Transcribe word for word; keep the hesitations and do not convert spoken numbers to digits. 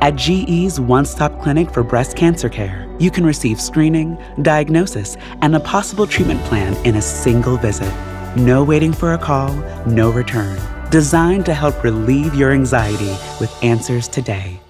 At G E's one-stop clinic for breast cancer care, you can receive screening, diagnosis, and a possible treatment plan in a single visit. No waiting for a call, no return. Designed to help relieve your anxiety with answers today.